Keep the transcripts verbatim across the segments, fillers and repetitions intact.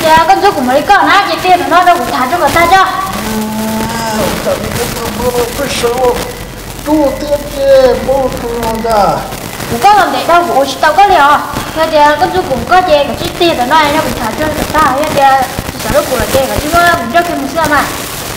giờ con chú của mấy con á chị tiền nó đâu cũng thả cho người ta cho tại vì cái bữa bữa cái số tu tiền kia bố tu ra cũng có làm để đâu cũng chỉ tao có liều giờ giờ con chú cũng có chè cả chị tiền nó này nó cũng thả cho người ta giờ giờ chỉ sợ lúc của là chè cả chứ nó cũng cho cái một xưa mà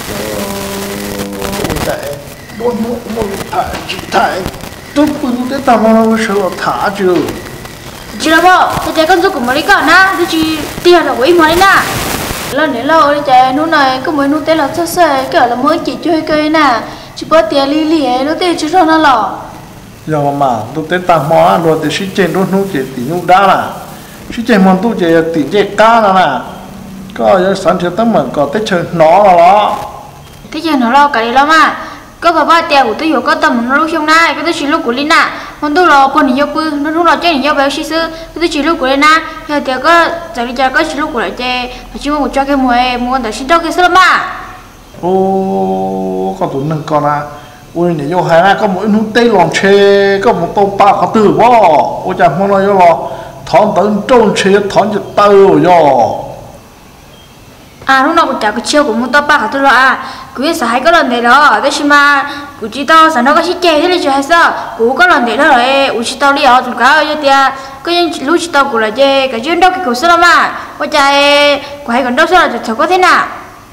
tại bố mua mua thả chỉ thả tôi bưng cái tao nó số thả chưa chị đâu bộ giờ con chú của mấy con á thì chị tiền là quý mấy nè lần đến lâu đi chạy nó này có mấy nó tên là sơ sơ kiểu là mới chỉ chơi cây nè chỉ có tiền li li ấy nó tên chứ sao nó lỏ giờ mà tôi tên tao mò rồi thì sĩ trên nó nó chỉ tỷ nhung đá là sĩ trên món tôi chỉ tỷ chế cá là nè có giờ sản xuất tấm mình có tới chơi nó là đó thế giờ nó lo cái đó mà có cả ba tiền của tôi hiểu có tầm nó lúc trong này cái tôi chỉ lúc của Lina còn tôi là con nhiều bự nó lúc là chơi nhiều béo xí xứ tôi chỉ lúc của Lina giờ tiền có giờ đi chơi có chỉ lúc của lại chơi và chỉ muốn cho cái mùa mùa để xin cho cái sớm mà ô có tụi nâng con à ôi này vô hai na có mỗi nút tây lòng chê có một tô ba có từ bỏ ôi chẳng muốn nói vô lo thón tấn trôn chê thón cho tao vô à lúc nào cũng chả có chiêu của một tô ba cả tôi lo à cứ biết sao hay có lần này đó thế mà cứ chỉ tao sao nó có chỉ chơi thế này chứ hay sao cứ có lần này đó rồi u chỉ tao đi ở tụi cá ở đây cái những lúc chỉ tao cũng là chơi cái chuyện đó cái cuộc sống mà ôi trời có hay còn đâu sao là cháu có thế nào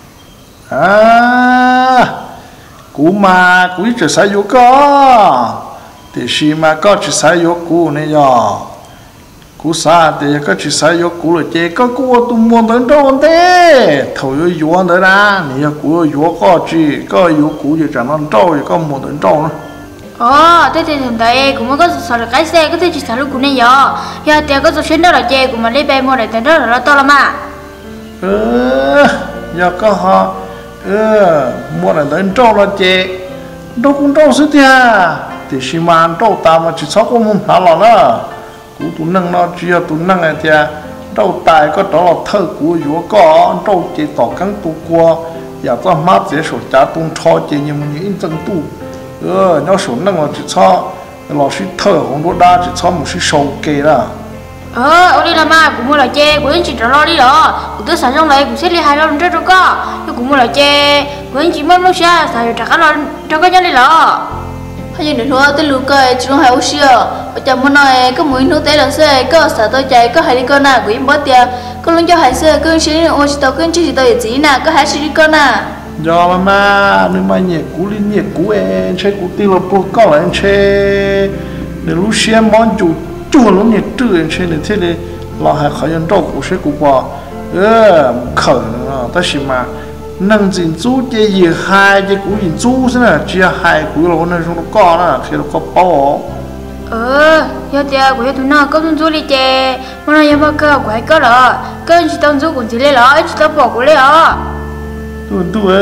à cú mà cú chỉ sai vô có thì khi mà có chỉ sai vô cú này giờ cú sa thì có chỉ sai vô cú là chơi có cú tụi muốn đến đâu thế thầu vô vô nữa ra này cú vô có chỉ có vô cú thì chẳng nó đâu thì có muốn đến đâu nữa ồ thế thì hiện tại cũng mới có sợ là cái xe có thể chỉ sợ lúc cú này giờ giờ thì có số chuyến đó là chơi cũng mà lấy bé mua để tiền đó là nó to lắm mà ừ giờ có họ ừ mua là đến đâu là chơi đâu cũng đâu sự thì thì khi mà đâu ta mà chỉ sáu cũng muốn thả lò nữa cú tụi nâng nó chia tụi nâng này thì đâu tài có đó là thơ cú yếu có đâu chỉ tỏ cắn tu qua giờ cho mát dễ sổ trả tung cho chỉ như một những chân tu ừ nó sổ nâng là chỉ cho là sĩ thơ không có đa chỉ cho một sĩ sầu kê là ờ ở đây là mà cũng mua là chê của anh chị trả lo đi đó của tôi sản trong này cũng xét đi hai lần trước rồi có nhưng cũng mua là chê của anh chị mất lúc xa xài trả cả lo cho cái nhân đi đó hay gì nữa thôi tôi lùi cười chỉ hai ô xưa và chồng muốn nói có mũi nút té lần xe có sợ tôi chạy có hai đi con nào của em bớt tiền có luôn cho hai xe cứ chỉ ô chỉ tao cứ chỉ tao gì nè có hai đi con à giờ mà mà nếu mà nhẹ cú liên nhẹ cú em chơi cú tiêu là bố có là em chơi để lúc xem món chủ chủ lúc nhẹ trừ em chơi để thế này là hai khởi nhân đâu cú sẽ cú qua ờ khởi ta chỉ mà nâng dính chú chơi gì hai chơi cú dính chú thế này chơi hai cú là con này chúng nó có nè khi nó có bao ờ giờ thì của tôi nó có tuân chú đi chơi mà nóยังcó của hai có rồi cái chỉ tuân chú cũng chỉ lấy rồi chỉ tao bỏ của lấy rồi tuân tu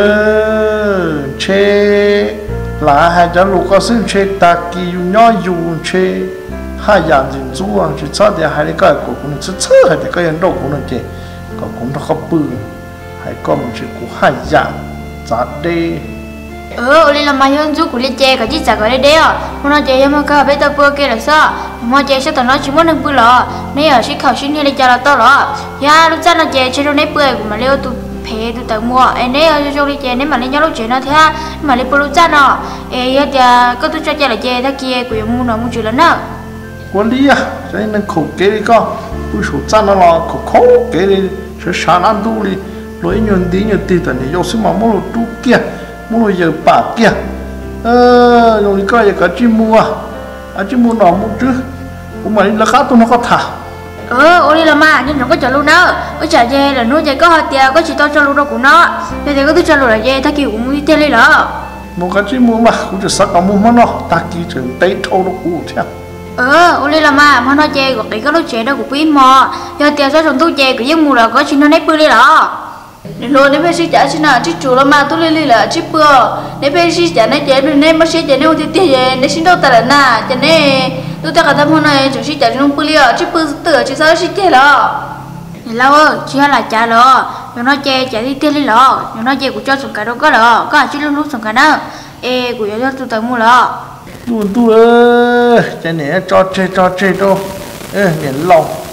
chơi là hai cháu lục có sinh chơi ta kỳ nhỏ dùng chơi hai dạng dính chú anh chỉ cho thì hai cái của cũng chỉ chơi hai cái nhân đâu cũng là chơi còn cũng nó không bự hay có một chuyện của hai dạng giá đi ờ ở đây là mai hơn chú của lên chơi cả chiếc giặc ở đây đấy à hôm nay chơi mà cả bây giờ bữa kia là sao mà chơi sao tao nói chỉ muốn nâng bự lọ nếu ở chỉ khảo sinh hay là chơi là to lọ ya lúc trước là chơi chơi đâu nấy bự mà leo tụ phê tụ tao mua em đấy ở chỗ đi chơi nếu mà lên nhau lúc chơi nó thế mà lên bự lúc trước nó em giờ thì có tôi cho chơi là chơi thế kia của em mua nó mua chuyện lớn nữa quản lý à cho nên khổ kế đi con tôi số chân nó là khổ khổ kế đi sẽ sáng ăn tu đi lối nhuận tí nhuận tí tận thì do sự mà mua đồ tu kia mua đồ giờ bả kia ờ rồi coi giờ cả chim mua à chim mua nọ mua chứ cũng mà là khác tôi nó có thả ờ ôi là mà nhưng nó có cho luôn đó có trả dê là nuôi dê có hạt tiền có chỉ to cho luôn đâu của nó bây giờ có tôi cho luôn là dê ta kiểu cũng đi theo lên đó mua cái chim mua mà cũng chỉ sắc cả mua món nó ta kỳ trường tây thâu nó cũng theo ờ ôi là mà mà nó dê gọi cái lúc chơi đó của quý mò giờ tiền cho chúng tôi dê cái giấc mù là có chỉ nó nếp bự lên đó rồi nếu bây giờ trả xin nào chứ chủ là mà tôi lấy là chứ bữa nếu bây giờ trả này trả rồi nên mà sẽ trả nếu thì tiền nên xin đâu ta là na cho nên tôi ta cả tâm hôm nay chủ sĩ trả trong bữa liều chứ bữa tự chứ sao xin tiền lo lâu ơi chưa là trả lo rồi nó chơi trả đi tiền đi lo rồi nó chơi của cho sủng cả đâu có lo có chỉ lúc lúc sủng cả đó ê của cho tôi tới mua lo tuần tu ơi cái này cho chơi cho chơi đâu ê nhìn lâu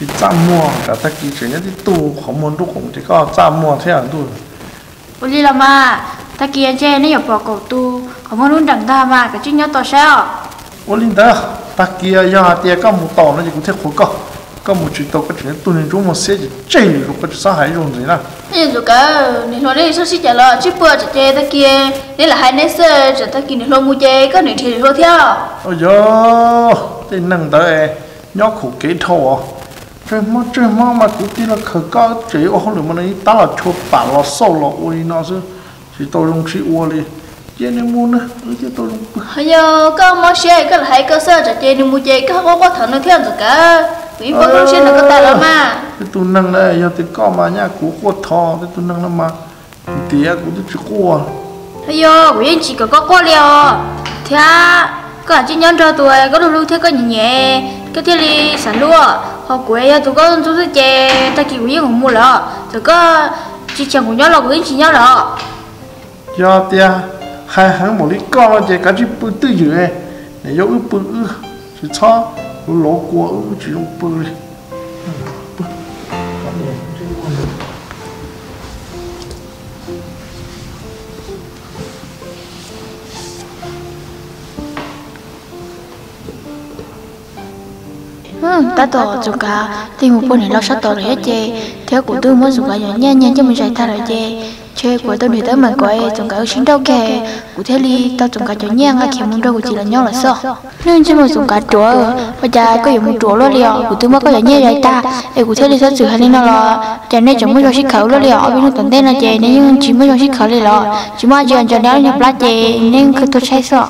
chỉ chạm mua cả ta kỳ chuyện nhất thì tu không muốn tu cũng chỉ có chạm mua thế à tu ủa đi làm mà ta kia chơi nó nhập vào cầu tu không muốn luôn đằng ta mà cái chuyện nhớ tao sao ủa linh đó ta kia giờ tiền có một tàu nó chỉ cũng thế khổ có có một chuyện tàu có chuyện tu nên chúng một xe chỉ chơi rồi có sao hay rồi gì nè nhưng rồi cả nên nói đây sao xí chả lo chứ bữa chả chơi ta kia nên là hai nấy sơ chả ta kia nên lo mua chơi có nửa thì lo theo ôi giời thì năng tới nhóc khổ kế thầu à chơi mà chơi mà mà cũng chỉ là khởi có chơi ở không được mà này ta là chua bả là sâu là ôi nó chứ chỉ tôi dùng chỉ uo đi chơi nên mua nữa chứ tôi dùng bây giờ có mua xe có là hai cơ sở chả chơi nên mua chơi có có có thằng nó theo rồi cả vì bao nhiêu xe là có tài lắm mà cái tu năng này giờ thì có mà nha cú có thò cái tu năng nó mà tía cũng chỉ qua bây giờ quý chỉ có có qua liều thế có chỉ nhân cho tuổi có đủ lúc thế có nhẹ nhẹ cái thế đi sản lúa họ quê tụi có chút chút chè ta kêu quý không mua lợ tụi có chỉ chẳng cũng nhớ là quý chỉ nhớ lợ giờ tía hai hàng một lít con là chỉ cả chỉ bự tư dữ này để giống bự chỉ cho lỗ của chỉ dùng bự đi ta tổ chúng cả thì một bên này lo sát tổ hết chê theo của tôi muốn dùng cái nhỏ nha nha cho mình giải thay lại chê chơi của tôi để tới mình coi chúng cả xin đâu kề của thế li tao chúng cả nhỏ nha ngay khi muốn đâu của chỉ là nhau là sao nên chỉ một dùng cả chúa bây giờ có dùng một chúa lo liều của tôi mới có nhỏ nha vậy ta em của thế li sao xử hay nó là cho nên chúng mới cho xích khẩu lo liều bên nó tận tên là chê nên chỉ mới cho xích khẩu liều chỉ mà giờ cho đéo nhập lá chê nên cứ tôi sai sợ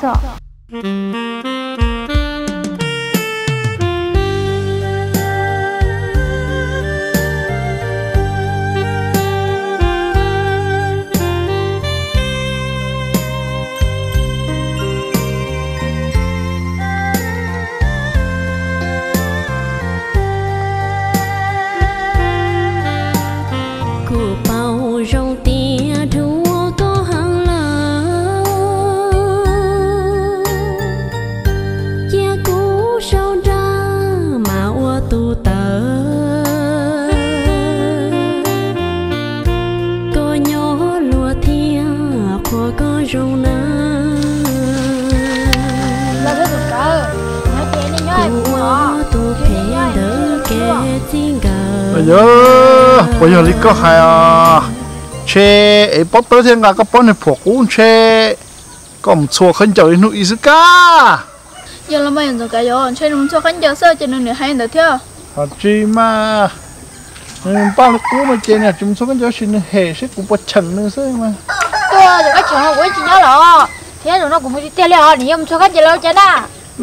bây giờ bây giờ đi có hai à che ấy bắt tới thiên nga có bắt này phổ cũng che có một số khẩn chờ nó ý cả giờ là mấy người cái giờ chơi một số khẩn chờ sơ cho nên hai người theo à chi mà ba lúc cũ mà chơi này chúng số khẩn chờ xin hề sẽ cũng bắt chừng nữa sơ mà tôi rồi cái chuyện của chị nhớ là thế rồi nó cũng đi theo liền thì em số khẩn chờ lâu chứ na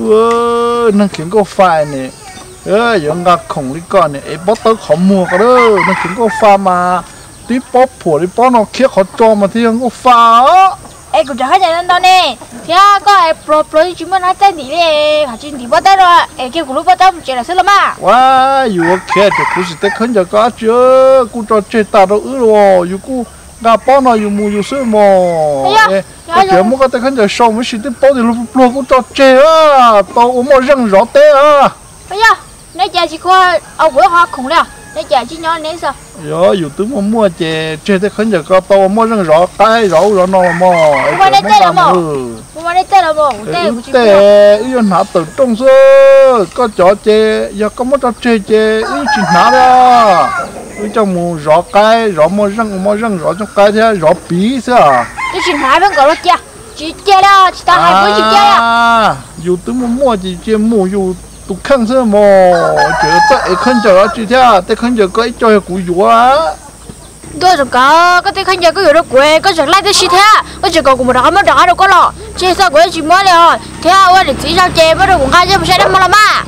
ừ nó khiến có phải này ơ giờ ngã khổng đi con này bắt tới khó mua cái đó nó khiến có pha mà tí bóp phổi đi bóp nó kia khó cho mà thì có pha em cũng chẳng hay nhận đâu nè thế có em pro pro chúng mình nói tên gì đi hả chuyện thì bắt tới rồi em kêu của lúc bắt tới chuyện là sao mà wow dù kia thì cũng sẽ khấn giờ có chứ cũng cho chơi ta đâu ư rồi dù cũng ngã bóp nó dù mua dù sữa mà cái chuyện mua cái khấn giờ xong mới xin tí bóp thì lúc lúc cũng cho chơi á tao uống một răng rõ té á bây giờ nãy giờ chỉ có ông bữa họ khủng rồi nãy giờ chỉ nhớ nãy sao rồi dù tướng mà mua chè chè thế khấn giờ có tao mua răng rõ tay rõ rõ nó mà mua đây tên là mò mua đây tên là mò tên của chị tè ý dân hạ từ trong số có chó chè giờ có mất cho chè chè ý chị nã đó ý trong mua rõ cái rõ mua răng mua răng rõ trong cái thế rõ bí sao ý chị nã vẫn gọi là chè chị chè đó chị ta hay với chị chè à dù tướng mà mua chị chè mua dù tụ khăn sơ mò chờ tới khăn chờ chị theo tới khăn chờ có ít cho cụ dùa tôi rồi có có tới khăn chờ có hiểu được quê có chẳng lại tới chị theo có chỉ còn một đó mới đó đâu có lọ chị sao quê chị mới rồi theo ơi để chỉ sao chè mới được cũng hai chứ không sai đâu mà làm à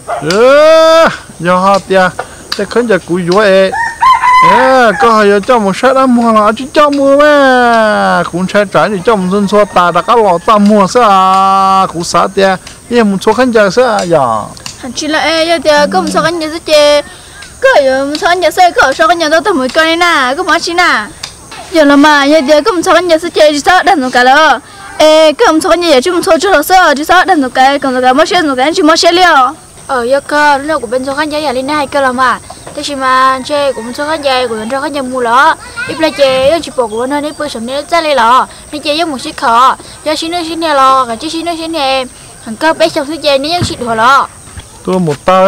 ừ giờ họ tia tới khăn chờ cụ dùa ấy ê có hay cho một sai đó mua là chỉ cho mua mà cũng sai trái thì cho một dân số ta đã có lọ ta mua sao cũng sao tia em một số khán giả sao giờ hẳn chỉ là em giờ có một số khán giả sẽ chơi có một số khán giả sẽ có số khán giả đó tầm một cái này có mấy chi nè giờ là mà giờ có một số khán giả sẽ chơi chỉ sao đàn một cái đó ê có một số khán giả chỉ một số chút là sao chỉ sao đàn một cái còn một cái mất xe một cái chỉ mất xe liều ờ giờ cơ nó của bên số khán giả lên hai cơ là mà thế chỉ mà chơi của bên số khán giả của bên số khán giả mua lọ ít là chơi giờ chỉ bỏ của nó nên bữa sớm nên ra lên lọ nên chơi giống một chiếc khó giờ xin nó xin nè lọ cả chiếc xin nó xin nè thằng cơ bé trong thứ chơi nên xịt hồ lọ tôi một ta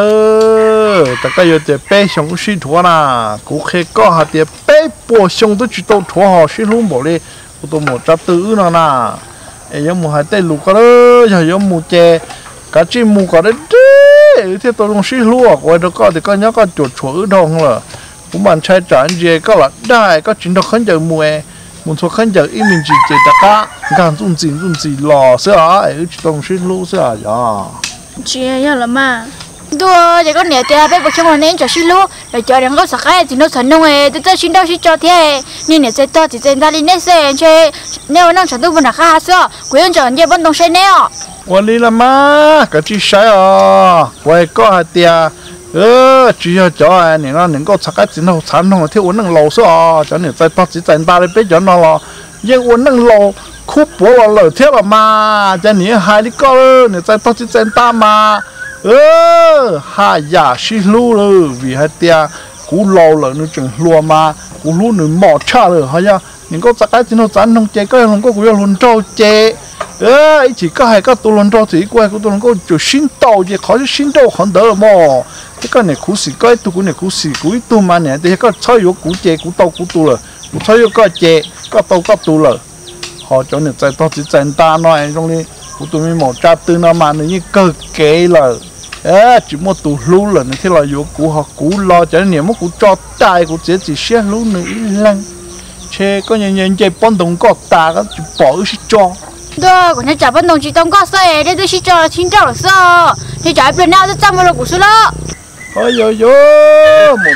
tất cả giờ tiệp bé xong xịt hồ na cũng khi có hạt tiệp bé bỏ xong tôi chỉ tao thua họ xịt luôn bỏ đi tôi một trăm tư nữa na em một hai tay lục cái đó giờ em một chè cả chim một cái đấy thế tôi không xí lúa quay đó có thì có nhớ có chuột chuột đâu không là cũng bạn trai trả gì có là đại có chuyện đó khấn giờ mùa một số khấn giờ im mình chỉ chỉ tất cả gan run run run gì lò sữa ấy chỉต้องxí lúa sữa à chị nhớ là mà tôi chỉ có nè thì bé bố chồng là nên cho xí lúa để cho đừng có sợ cái thì nó sẵn nông ấy tôi tôi xin đâu xin cho thế nên nè sẽ to thì sẽ ra đi nè sẽ chơi nếu nó sản xuất vẫn là khá sữa quý ông chọn gì vẫn đồng sẽ nè วันนี้ละมาก็จีใช้อ่ะไว้ก็หาเตียเออจีจะจ่อเนี่ยนะเนี่ยก็ชักไอ้จีนเราฉันเราที่วันนึงเราซะอ่ะจนเนี่ยใจพักจีใจตาเลยไปจนเรายังวันนึงเราคู่ปัวเราเลยเที่ยวมาจะเนี่ยหายดิก็เนี่ยใจพักจีใจตามาเออหายาชิลูเลยวิหาเตียกูเราเลยนึกจังรัวมากูรู้หนึ่งหมอชาเลยฮะเนี่ยเนี่ยก็ชักไอ้จีนเราฉันเราเจก็เราก็กูจะลุ้นเจ้าเจเออchỉ có hai cái tụi lần đó thì quay của tụi lần có chỗ sinh tàu gì khó chứ sinh tàu không đỡ mà cái cái này cú sĩ cái tụi cái này cú sĩ cú tụi mà này thì cái chơi vô cú chè cú tàu cú tụi rồi cú chơi vô cái chè cái tàu cái tụi rồi họ cho nên chạy tàu chỉ chạy ta nói trong đi cú tụi mình một cha tư nó mà như cơ kế rồi ê chỉ một tụi lú rồi thì là vô cú họ cú lo cho nên một cú cho tay cú chỉ chỉ xe lú nữa lăng chè có nhiều nhiều chè bón đồng có ta cái chỉ bỏ cái cho tôi còn nhớ trả vận động chỉ tông có xe để tôi chỉ cho chín trăm là sao thì trả bên nào tôi trăm vào của số đó ôi yo yo một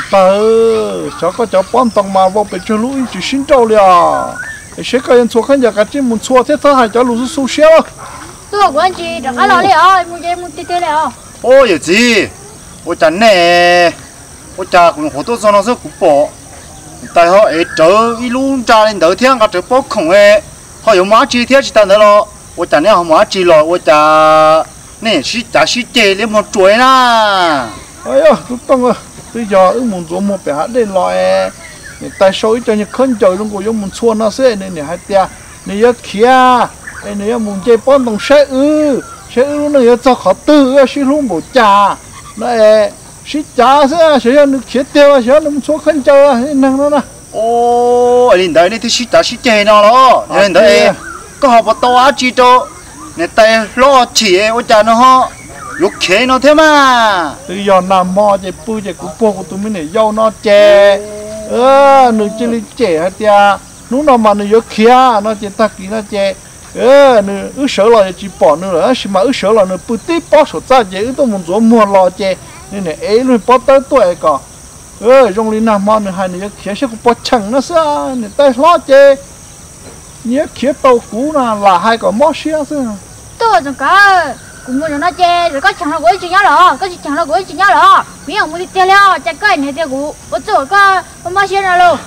tờ cháu có cháu bón tông mà vào bên trên lũ chỉ chín trăm liền cái xe cái số khán giả cái chỉ muốn xua thế thôi hai cháu lũ số xéo tôi của anh chị đừng có lo đi ơi mua dây mua tê tê này à ôi giờ gì ôi chẳng nè ôi cha cũng hổ tôi cho nó rất cục bỏ tại họ ấy chờ ít luôn cha lên đỡ thiên cả chờ bốc không ấy họ有马鸡贴是单的咯，我讲了马鸡咯，我讲那是假是假的么追啦。 哎呀，都当啊，bây giờ ứng muốn做một bé hát lên lo e, tại sao cho những khán giả trong cuộc muốn xua nó sẽ nên này hai tia, này nhớ kia, này nhớ muốn chơi bón đồng xe ư, xe ư nó nhớ cho khó tư, xí luôn bộ trà, này xí trà sẽ sẽ nó kia tiêu, sẽ nó xua khán giả, năng nó nè. ô anh đấy này thì sĩ ta sĩ chơi nó đó anh đấy có học vào tàu á chỉ cho này tay lo chỉ ôi cha nó họ lúc khé nó thế mà bây giờ nằm mò chơi bự chơi cú bò của tụi mình này dâu nó chè ơ nửa chơi lên chè hả tia lúc nào mà nửa khé nó chơi ta kỹ nó chè ơ nửa ứ sợ là chỉ bỏ nửa là chỉ mà ứ sợ là nửa bự tí bỏ sốt ra chè ứ tôi muốn做mua lo chè nên này ấy luôn bỏ tới tuổi cả ơ trong linh nam mòn hai này khía sẽ có chẳng nó sao này tay lo chê nhớ khía tàu cũ là là hai cái mót xía sao tôi chẳng có cũng muốn nó chê rồi có chẳng là quấy chuyện nhá rồi có chẳng là quấy chuyện nhá rồi mấy ông mua đi tiêu leo chạy cái này tiêu cũ có chỗ có có mót xía nào luôn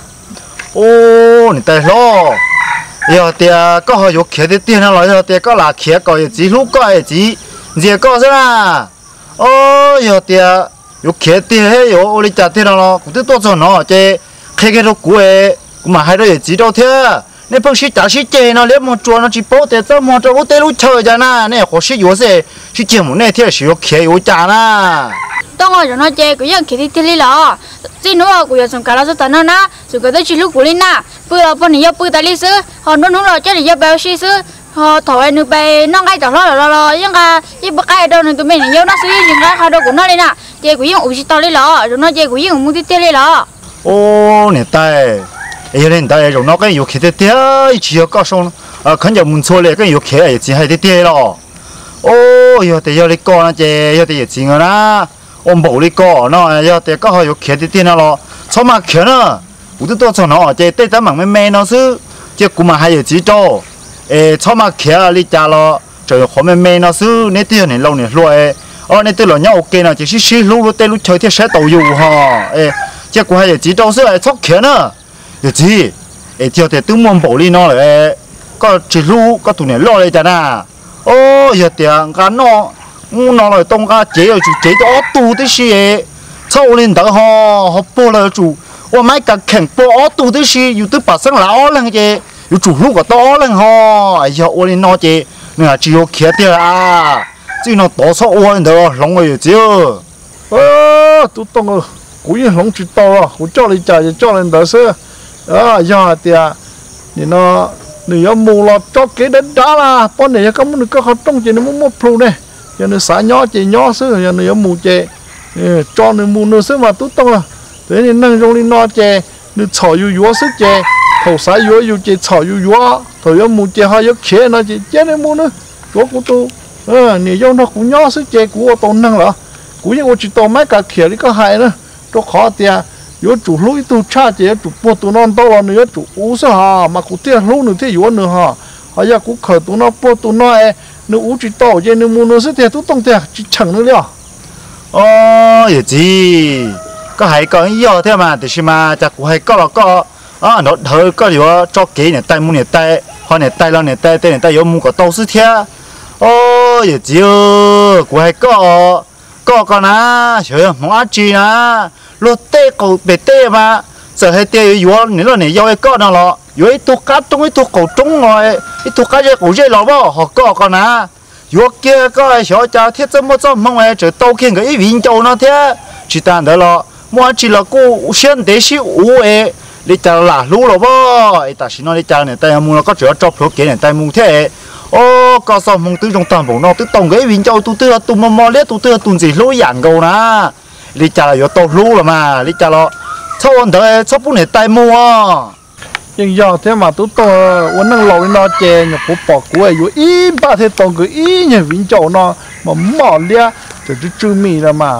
ô này tay lo giờ thì có họ dục khía thì tiền nó nói giờ thì có là khía có gì lúc có gì gì có thế là ô giờ thì有开店还有我哩家店了，古都多少呢？这开开都贵，我们还得有几多天。你不是假是真呢？你莫做那只包的，怎么做我带路车着呢？你或是有些是节目那天是有开有假呢。 当我让他接，佢样开的店里了，这侬我要从家老师等他呢，就觉得去路古里呢，不要不你要不带历史，好侬侬了这里要不要试试？họ thổi nước bay nó ngay chẳng lo là lo nhưng mà cái bậc ai đâu nên tụi mình nhớ nó suy những cái khai đâu của nó lên à chơi của những ủ tao lên lọ rồi nó chơi của những mua tiếp lên lọ ô nè tay ấy lên tay rồi nó cái yêu khí tiếp chỉ có xong à khán giả muốn xua lên cái yêu khí ấy chỉ hay tiếp lọ ô giờ thì giờ đi co nó chơi giờ thì chỉ người na ôm bầu đi co nó giờ thì có yêu khí tiếp nó lọ sao mà khí nữa ủ tôi cho nó chơi tết tắm bằng mấy mấy nó chứ chơi cũng mà hay chỉ cho ê cho mà kia đi cha lo trời hôm nay mẹ nó xứ nét tiền này lâu này rồi ở nét tiền là nhau ok nào chỉ xí lú lú tê lú chơi thì sẽ tàu dù ha ê chứ cũng hay chỉ đâu xứ chóc kia nữa giờ gì ê theo thì tôi muốn bảo đi nó là có chỉ lú có tụi này lo lại chả na ô giờ tiền cái nó nó là tông cái chế ở chủ chế đó tu tới gì sau lên đó họ họ bỏ là chủ và mấy cái khen bỏ tu tới gìอยู่tới bà sang lão lần chếอยู่chủ lúc cái đó lần họ giờ ô lên nó chế nè chỉ có kia tiền à chỉ nó多少万的龙个有只 ờ tụi tông ơi cú yên long chỉ tao à cú cho lên trả cho lên đó sơ à giờ thì à thì nó nếu mù là cho cái đến đó là bọn này có muốn có hoạt động gì nó muốn mua plu này giờ nó xả nhỏ chỉ nhỏ sơ giờ nếu mù chè cho nó mù nó sơ mà tụi tông à thế nên năng trong lên nó chè nó chảo yu yu sơ chè thầu xả yu yu chè chảo yu yu thầu mù chè hay yu khé nó chè chè nó mù nữa chỗ của tôi ờ nếu nó cũng nhỏ sơ chè của tôi năng là cú yên tôi chỉ tao mấy cả khé đi có hay nữa cho khó thì有主路一头差些，主播都那到了，你要主五十哈，嘛古点路你这有呢哈，哎呀，古可都那播都那哎，你五知道些，你木那是的都懂的，就成了了。 哦，也是，ก็ให้ก็อีเอาเท่ามาแต่ใช่มาจากกูให้ก็แล้วก็อ่าเนาะเธอก็อยู่ว่าจอกเก๋เนี่ยไต่มูเนี่ยไต่พอเนี่ยไต่แล้วเนี่ยไต่ไต่เนี่ยไต่有มูก็都是เท่าโอ้也是กูให้ก็ก็ก็นะเฉยมองอาจีนะรถเต้กูเบเต้มาเสือให้เต้อยู่ว่าเนี่ยเราเนี่ยยาวไอ้ก็นั่นหรออยู่ไอ้ตัวกัดตรงไอ้ตัวกูตรงหน่อยไอ้ตัวกัดไอ้กูใช่หรอบ่เขาก็ก็นะอยู่kiaก็ไอ้小家贴这么这么哎这刀片个一vin州那贴只单的了我只了กู先得是五哎你家啦路了บ่ไอ้但是那你家เนี่ยแต่มูเราก็只要找票给เนี่ยแต่มูเท่โอ้ก็สอบมงตื้อตรงตามผมเนาะตื้อตรงcái vin州ตื้อตื้อตุ้มมอเลี้ยตื้อตื้อตุ้มสิรู้อย่างกูนะ你家有到路了嘛？你家了，超完头超不能带木啊！ nhưng giờ thế mà tụi tôi uống năng lẩu nó chè nhập bộ bỏ của ấy ít ba thế tông cái ít nhà vĩnh châu nó mà mỏ lia rồi chú chú mì là mà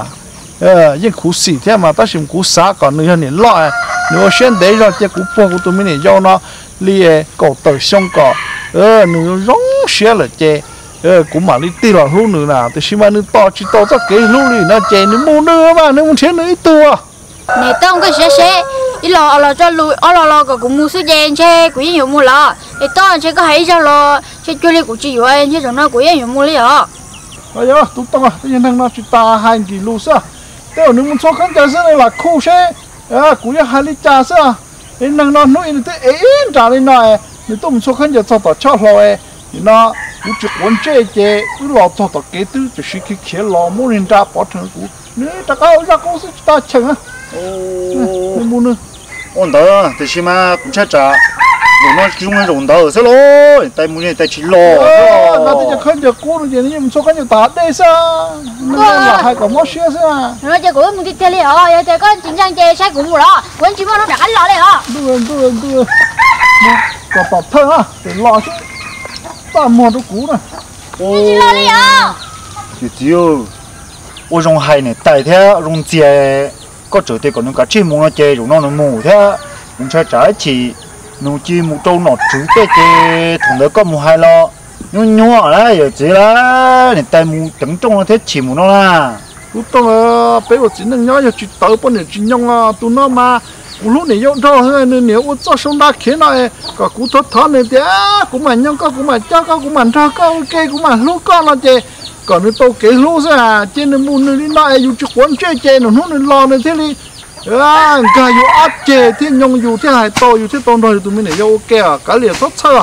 ờ nhưng cú xỉ thế mà ta xem cú xá còn nữa này loại nếu xuyên đấy rồi chè cú bỏ của tụi mình này do nó lia cổ tờ sông cỏ ờ nữa rong xé là chè ờ cũng mà đi tì là lúc nữa nào thì xem mà nữa to chỉ to cho cái lúc này nó chè nó mua nữa mà nó muốn chén nữa ít tua nè tao cái xe xe ít lò lò cho lùi ở lò lòក៏cũng mua số đen xe của những mua lò thì tao sẽ có hay cho lò xe chơi đi của chị vậy chứ chẳng nó của những mua lý à bây giờ tụi tao à tự nhiên năng nó chỉ ta hai kỳ lúa sao tao nếu muốn cho khán giả này là khô xe à của những hai lít trà sao nên năng nó nói thế ế trà lên này nếu tao muốn cho khán giả cho tao cho lò thì nó cũng chỉ muốn chơi chơi cứ lò cho tao kế tư chỉ khi khi khi lò muốn lên trà bỏ thằng cũng nếu ta có ra công sức ta chẳng á nên muốn nữa ổn đó thì xem mà cũng chắc chắn rồi nó chung cái rồng đó sao rồi tại muốn này tại chỉ lò nó thìจะkhán giả cũ nó chỉ nhưng số khán giả ta đây sao nó là hai cái món xưa sao nó chơi của mình đi chơi lý à giờ chơi có chính trang chơi sai của mua lò quên chỉ mua nó đặt ăn lò đấy à đưa đưa đưa có bảo thơ á để lò chứ ta mua đồ cũ này đi lò lý à thì tiêu我用海呢带theo用接có chỗ thì còn cả chim nó chơi rồi nó nó mù thế mình sẽ trái chỉ nó chỉ một trâu nó chủ tế cái thằng đó có một hai lo nó nhỏ đấy giờ chỉ là này tay mù tấn trong nó thế chỉ một nó là lúc đó bé của chính là nhỏ giờ chỉ tới bên này chỉ nhông à tụi nó mà lúc này用到nên nếu我做生大खेल này có cú thoát thoát này thế cũng mà nhông có cũng mà cho có cũng mà cho có cái cũng mà lúc con nó chơi còn nếu tôi kể lúc ra trên nó mua nó đi lại dù chỉ quấn chơi chơi nó nó lo nó thế đi à cái dù áp chơi thế nhông dù thế hay to dù thế to rồi tụi mình này yêu ok à cái liền tốt chơi à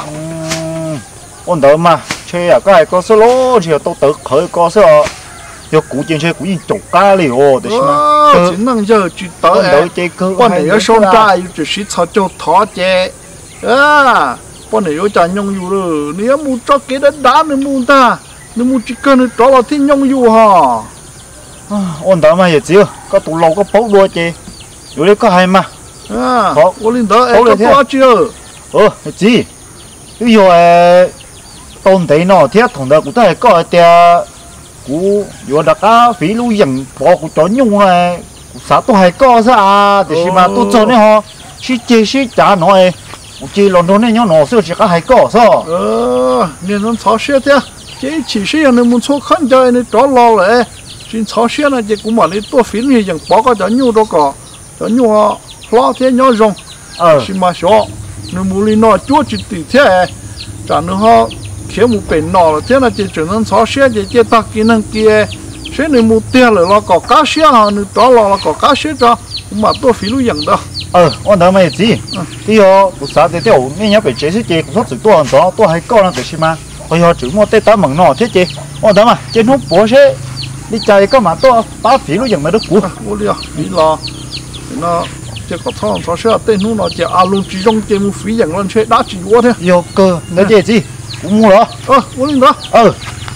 ổn đó mà chơi à cái có số lô chỉ tôi tự khởi có số yêu cú chơi chơi cú gì chục cá liều để xem mà chỉ năng giờ chỉ tới đấy chơi cơ con này ở sông trai chỉ chỉ sao cho thọ chơi à con này ở trái nhông dù rồi nếu mua cho cái đất đá nên mua ta nếu mua chỉ cần đó là thiên nhông dù hả ổn đó mà hiểu chưa có tủ lầu có bốc đua chơiอยู่đấy có hay mà à có lên đó em có bao chưa ờ gì ví dụ tôn đấy nó thiết thằng đó cũng thấy có tiền cú vừa đặt á phí lưu dần bỏ của chó nhung này sao tôi hay có ra thì mà tôi cho nó họ chỉ chỉ chỉ trả nó chỉ lần đó này nó sẽ chỉ có hay có sao ờ nên nó tháo xe thế chỉ chỉ xe nên muốn số khăn cho nên đó lo lại chỉ tháo xe này chỉ cũng mà lấy tôi phí như dần bỏ cái chó nhung đó cả chó nhung lo thế nhỏ rong ờ chỉ mà số nên muốn lấy nó chúa chỉ tỷ thế trả nữa họ khiếu một bên nọ là thế là chỉ chỉ nên xóa xe chỉ chỉ ta kỹ năng kia xe này một tiền rồi là có cá xe à nữa đó là là có cá xe cho mà tôi phí lúc nhận đó ờ ông nói mày gì thì họ bữa sáng thì theo nghe nhớ về chế sẽ chế cũng rất tự tôi đó tôi hay coi là tự xem mà bây giờ chỉ mua tết tám mừng nọ thế chế ông nói mà trên hút bố xe đi chạy có mà tôi ba phí lúc nhận mà được cũ ô liao phí là nó chỉ có thằng xóa xe tên nó nó chỉ alo chỉ trong chỉ một phí nhận lên xe đã chỉ quá thế yêu cơ nói chế gì cũng mua đó ờ ô liao đó ờ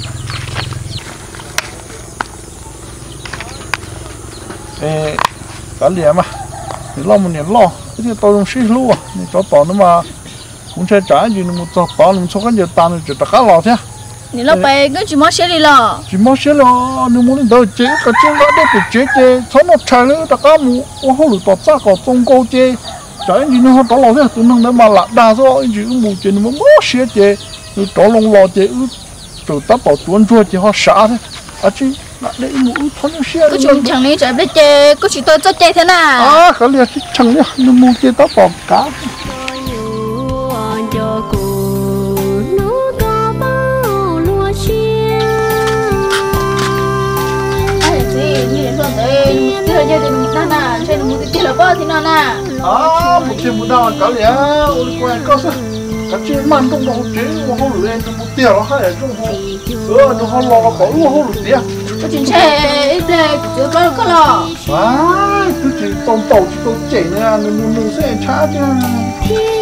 ê cả liền mà thì lo một年lo cái tôi dùng xí lúa thì cho tao nó mà cũng sẽ trả gì nó cho tao nó cho cái gì tao nó chỉ tất cả lo thế 你老白跟只毛鞋里了， chỉ mất xí lo nó muốn đến đâu chế cái chế đó để bị chế chế cho nó chạy lên tất cả mu我后头到这个中高阶trả gì nó tao lo thế tụi nó để mà lạc đa số gì cũng mu chế nó mất xí chế rồi tao long lo chế rồi tao bảo tuần chua chế họ xả thế à chứ để mu thằng nó xí cứ chúng chẳng lý chạy biết chơi, cứ chỉ tôi cho chơi thế nào. à cái này chẳng nhá nó mu chế tao bảo cá giờ thì mình đang là chơi một cái là bao thì nào nè à một chuyện một đào cả lẽ ôi quay có sao cái chuyện man trong đó chuyện mà không lên một tiền nó hay là trong hồ ờ nó không lo có nó không được tiền cái chuyện chơi ít đây chưa có có lo à cái chuyện tôm tàu chỉ tôm chảy nha nó muốn nó sẽ trả chứ